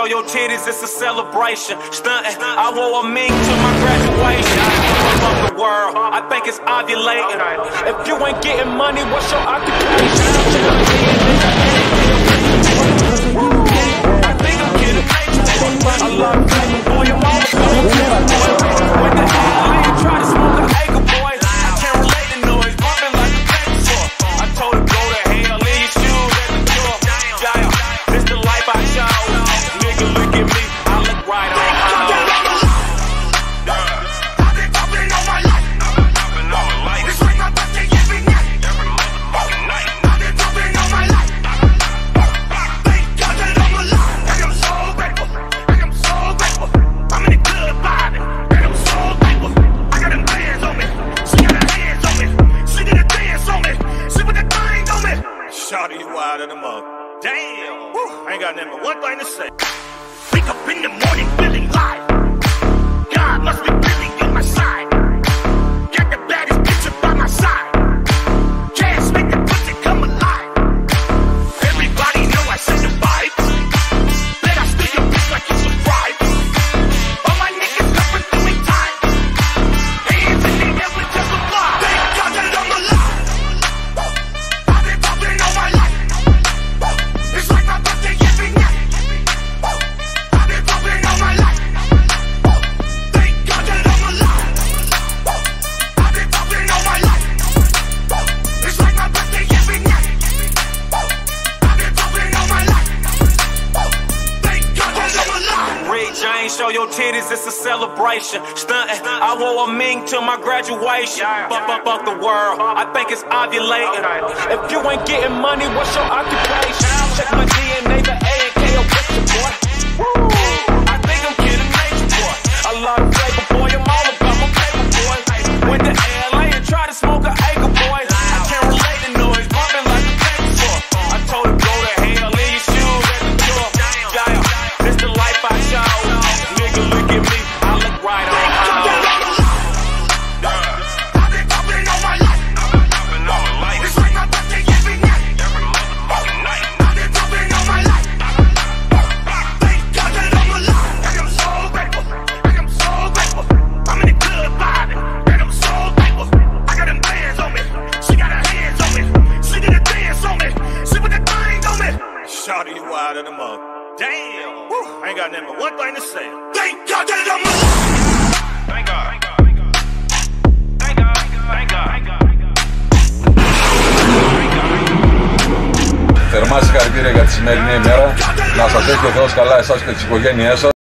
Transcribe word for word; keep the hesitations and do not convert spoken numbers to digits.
your titties, it's a celebration. Stunting, I wore a mink to my graduation. Fuck the world, I think it's ovulating. If you ain't getting money, what's your occupation? I think I'm getting paid. I love you, boy, your mama coming to my boy. When the hell you try to smoke an acre, boy? I can't relate to noise, bumping like a paper truck. I told her go to hell, leave your shoes at the door. Yeah, this the life I chose. Nigga, look at me, I look right on home. I've been bumping all my life. Bumping all my life. It's like my birthday every night. Every motherfucking night. I've been bumping all my life. Thank God that I'm alive. And I'm so grateful. And I'm so grateful. I'm in the club vibing. And I'm so grateful. I got them bands on me. She got her hands on me. She did a dance on me. She put that thing on me. Shawty, you wild in the mug. Damn. Woo. I ain't got nothing but one thing to say. Wake up in the morning feeling live. God must be really on my side. Got the baddest bitch up by my side. Cash make the pussy come alive. Everybody know I set the vibes. Bet I steal your bitch like it's a bribe. All my niggas coming through me time. Hands in the air with just a fly. Thank God that I'm alive. I've been bumping all my life. It's like my birthday every night. I've been bumping all my life. Thank God that I'm alive. I've been bumping all my life. It's like my birthday every night. I've been bumping all my life. Thank God that I'm alive. Ray James, show your titties, it's a celebration. Stunting, I wore a mink to my graduation. Fuck, fuck, fuck the world, I think it's ovulating. If you ain't getting money, what's your occupation? Check my D N A, the A and K O picture, boy. I think I'm getting nature, boy. I love the flavor, boy, I'm all about my paper, boy. Went to L A and tried to smoke an acre, boy. I can't relate to noise, bumping like a paper truck. I told her go to hell, leave your shoes at the door. Yeah, this the life I chose. Nigga, look at me, I look right on home. I've been bumping all my life. Bumping all my life. It's like my birthday every night. Every motherfucking night. I've been bumping all my life. Thank God that I'm alive. And I'm so grateful. And I'm so grateful. I'm in the club vibing. And I'm so grateful. I got them bands on me. She got her hands on me. She did a dance on me. She put that thing on me. Shawty, you wild in the mug. Damn. Woo. I ain't got nothing but one thing to say. Thank God that I'm alive. Thank God. Thank God. Thank God. Thank God. Thank God. Θερμά συγχαρητήρια για τη σημερινή ημέρα. Να σας έχει ο Θεός καλά εσάς και τις οικογένειές σας.